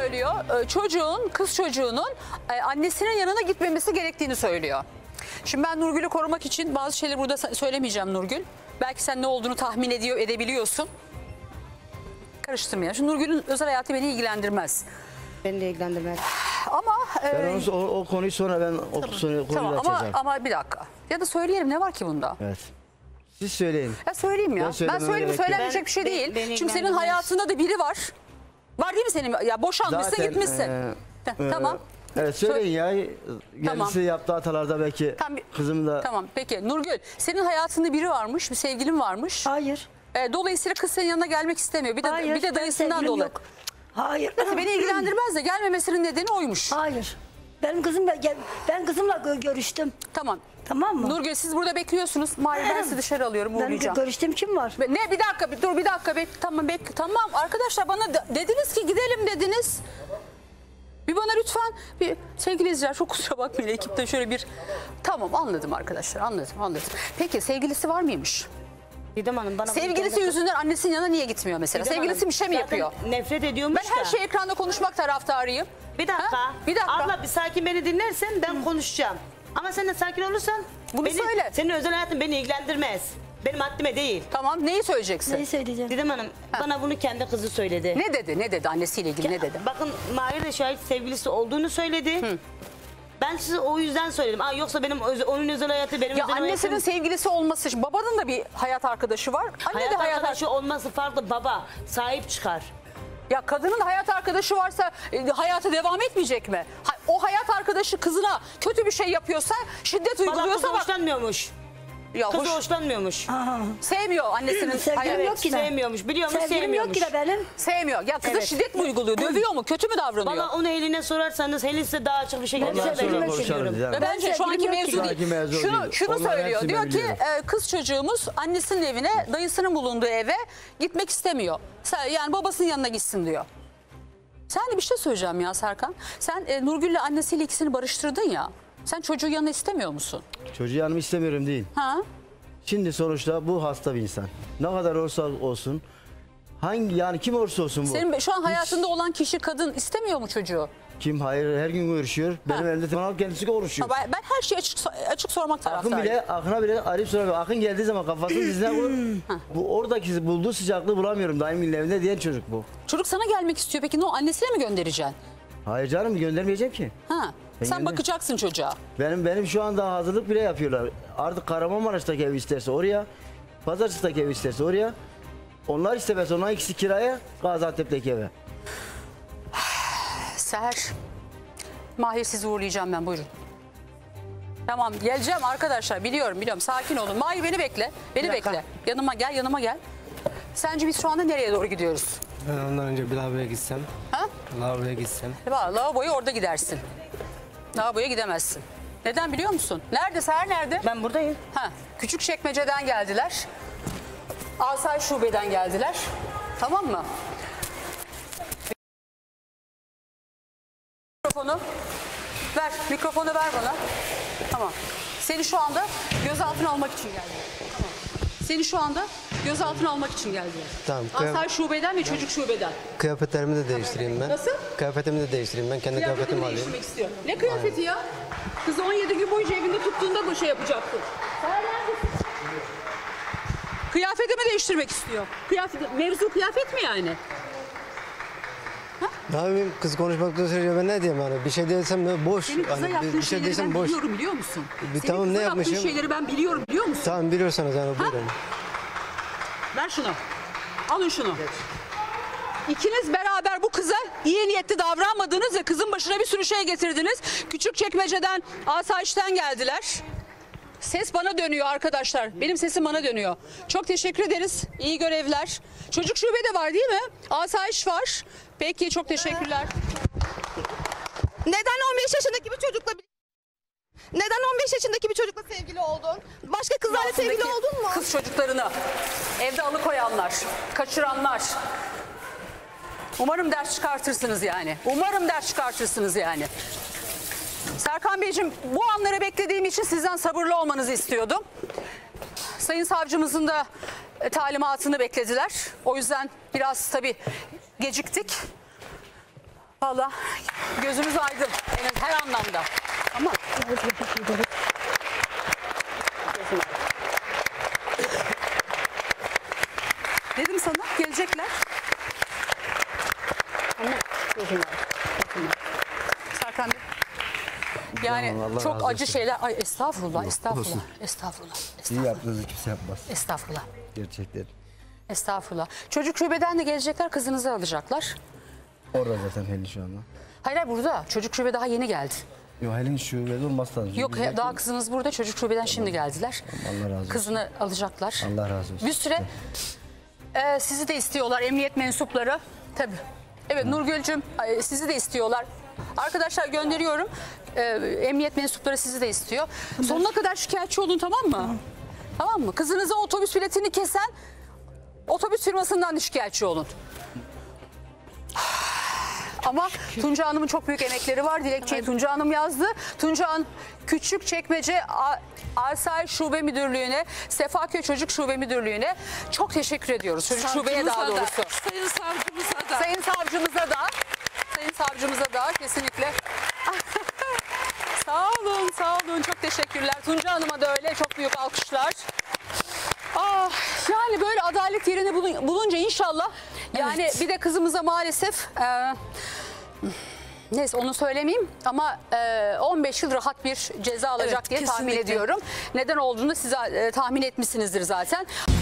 söylüyor? Kız çocuğunun annesinin yanına gitmemesi gerektiğini söylüyor. Şimdi ben Nurgül'ü korumak için bazı şeyleri burada söylemeyeceğim Nurgül. Belki sen ne olduğunu tahmin edebiliyorsun. Karıştırmayalım. Şimdi Nurgül'ün özel hayatı beni ilgilendirmez. Beni de ilgilendirmez. Ama Ben o konuyu sonra ben o konuyu açacağım. ama bir dakika. Ya da söyleyelim, ne var ki bunda? Evet. Siz söyleyin. Ya söyleyeyim ya. Ben söyleyeyim, söylenmeyecek bir şey değil. Çünkü senin hayatında da biri var. Var değil mi senin? Ya boşanmışsın, Zaten, gitmişsin. Tamam. Evet söyleyin ya. Kendisi yaptığı hatalarda belki kızım da... Tamam peki Nurgül, senin hayatında biri varmış, bir sevgilin varmış. Hayır. Dolayısıyla kız senin yanına gelmek istemiyor. Bir de dayısından dolayı. Yok. Hayır. Beni ilgilendirmez de gelmemesinin nedeni oymuş. Hayır. Ben kızımla görüştüm. Tamam. Tamam mı? Nurgül siz burada bekliyorsunuz. Mahir ben sizi dışarı alıyorum, uğrayacağım. Ben görüştüm, kim var? Ne bir dakika dur bir dakika tamam arkadaşlar bana dediniz ki gidelim dediniz. Bir bana lütfen sevgili izleyiciler çok kusura bakmayın ekipte şöyle bir tamam anladım arkadaşlar anladım. Peki sevgilisi var mıymış? Didem Hanım bana sevgilisi yüzünden annesinin yanına niye gitmiyor mesela? Didem Sevgilisi Hanım, bir şey mi yapıyor? Nefret ediyormuş Ben her şeyi ekranda konuşmak taraftarıyım. Bir dakika. Bir dakika. Abla bir sakin beni dinlersen ben konuşacağım. Ama sen de sakin olursan bunu söyle. Senin özel hayatın beni ilgilendirmez. Benim haddime değil. Tamam neyi söyleyeceksin? Neyi söyleyeceğim? Didem Hanım bana bunu kendi kızı söyledi. Ne dedi annesiyle ilgili ne dedi? Bakın Mahir de şahit sevgilisi olduğunu söyledi. Ben size o yüzden söyledim. Yoksa onun özel hayatı benim ya özel annesinin hayatım. sevgilisi olması, babanın da bir hayat arkadaşı var. Anne de Hayat arkadaşı olması farklı, baba sahip çıkar. Ya kadının hayat arkadaşı varsa hayatı devam etmeyecek mi? O hayat arkadaşı kızına kötü bir şey yapıyorsa, şiddet uyguluyorsa Kız hoşlanmıyormuş. Ya Kız hoşlanmıyormuş. sevmiyor annesinin Sevgilim yok ki de. Sevmiyormuş. Biliyor musun? Sevgilim yok ki de benim. Sevmiyor. Ya kıza şiddet mi uyguluyor? Dövüyor mu? Kötü mü davranıyor? Valla onu Helin'e sorarsanız Helin size daha açık bir şekilde Ondan sonra konuşalım. Ve bence şu anki mevzu değil. Şunu Onların söylüyor. hepsini Diyor ben ki biliyorum. kız çocuğumuz annesinin evine, dayısının bulunduğu eve gitmek istemiyor. Yani babasının yanına gitsin diyor. Sen de bir şey söyleyeceğim ya Serkan. Sen Nurgül'le annesiyle ikisini barıştırdın ya. Sen çocuğu yanına istemiyor musun? Çocuğu yanımı istemiyorum değil. Ha? Şimdi sonuçta bu hasta bir insan. Ne kadar olursa olsun, kim olursa olsun bu. Senin şu an hayatında olan kişi kadın istemiyor mu çocuğu? Kim? Hayır, her gün görüşüyor. Benim elimde telefon kendisi konuşuyor. Ben her şeyi açık sormak taraftarıyım. Akın'a bile arayıp soruyor. Akın geldiği zaman kafasını dizine koyup bu oradaki bulduğu sıcaklığı bulamıyorum. Daimin evinde diyen çocuk bu. Çocuk sana gelmek istiyor. Peki annesine mi göndereceksin? Hayır canım, göndermeyeceğim ki. Ha. Sen bakacaksın çocuğa. Benim şu anda hazırlık bile yapıyorlar. Artık Kahramanmaraş'taki ev isterse oraya, Pazarcık'taki ev isterse oraya. Onlar istemez, onlar ikisi kiraya, Gaziantep'teki eve. Seher, Mahir sizi uğurlayacağım ben, buyurun. Tamam geleceğim arkadaşlar, biliyorum, sakin olun. Mahir beni bekle, bekle. Yanıma gel. Sence biz şu anda nereye doğru gidiyoruz? Ben ondan önce bir lavaboya gitsem. Ha? Lavaboya gitsem. Lavaboya orada gidersin. Lavaboya gidemezsin. Neden biliyor musun? Nerede Seher, nerede? Ben buradayım. Küçükçekmece'den geldiler. Asayiş Şube'den geldiler. Tamam mı? Mikrofonu ver bana. Tamam. Seni şu anda gözaltına almak için geldiler. Tamam. Asayiş Şube'den ve Çocuk Şube'den. Kıyafetlerimi de değiştireyim ben. Nasıl? Kıyafetimi de değiştireyim ben. Kendi kıyafetimi alayım. Değiştirmek istiyor. Ne kıyafeti ya? Kızı 17 gün boyunca evinde tuttuğunda bu şey yapacaktın. Kıyafetimi değiştirmek istiyor. Mevzu kıyafet mi yani? Ne yapayım? Kız konuşmaktan sürece ben ne diyeyim yani? Bir şey değilsem de boş. Senin kıza yaptığın bir şey şeyleri değilsem ben boş. biliyorum, biliyor musun? Tamam, Senin ne kıza yapmışım? yaptığın şeyleri ben biliyorum, biliyor musun? Tamam, biliyorsanız yani buyurun. Ver şunu. Alın şunu. İkiniz beraber bu kıza iyi niyetli davranmadınız ve kızın başına bir sürü şey getirdiniz. Küçükçekmece'den, Asayiş'ten geldiler. Ses bana dönüyor arkadaşlar. Benim sesim bana dönüyor. Çok teşekkür ederiz. İyi görevler. Çocuk şube de var değil mi? Asayiş var. Peki, çok teşekkürler. Neden 15 yaşındaki bir çocukla sevgili oldun? Başka kızlarla sevgili oldun mu? Kız çocuklarını evde alıkoyanlar, kaçıranlar. Umarım ders çıkartırsınız yani. Serkan Beyciğim, bu anları beklediğim için sizden sabırlı olmanızı istiyordum. Sayın savcımızın da talimatını beklediler. O yüzden biraz tabii geciktik. Valla gözümüz aydın her anlamda. Ama dedim sana gelecekler. Ama Serkan Bey. Yani Tamam, Allah çok razı acı olsun. şeyler. Ay estağfurullah, estağfurullah, estağfurullah, İyi estağfurullah, yaptığınızı kimse yapmaz. estağfurullah, Gerçekten. estağfurullah. Çocuk şubeden de gelecekler, kızınızı alacaklar. Orada zaten Helin şu anda. Hayır hayır, burada. Çocuk şube daha yeni geldi. Yok Helin şubede olmaz lazım. Yok Biz daha kızınız burada, çocuk şubeden şimdi geldiler. Allah razı olsun. Kızını alacaklar. Allah razı olsun. Bir süre sizi de istiyorlar emniyet mensupları. Tabii. Evet Nurgül'cüm sizi de istiyorlar. Arkadaşlar gönderiyorum. Emniyet mensupları sizi de istiyor. Sonuna kadar şikayetçi olun, tamam mı? Tamam mı? Kızınıza otobüs biletini kesen otobüs firmasından da şikayetçi olun. Ama Tunca Hanım'ın çok büyük emekleri var. Dilekçeyi Tunca Hanım yazdı. Tunca Hanım Küçükçekmece Asayiş Şube Müdürlüğü'ne, Sefaköy Çocuk Şube Müdürlüğü'ne çok teşekkür ediyoruz. Çocuk şubeye daha doğrusu. Sayın savcımıza da. Sayın savcımıza da. Sayın savcımıza da kesinlikle. Sağ olun, sağ olun. Çok teşekkürler. Tunca Hanım'a da öyle çok büyük alkışlar. Ah, yani böyle adalet yerini bulunca inşallah. Yani bir de kızımıza maalesef neyse onu söylemeyeyim ama 15 yıl rahat bir ceza alacak Evet, diye tahmin kesinlikle. ediyorum. Neden olduğunu siz tahmin etmişsinizdir zaten.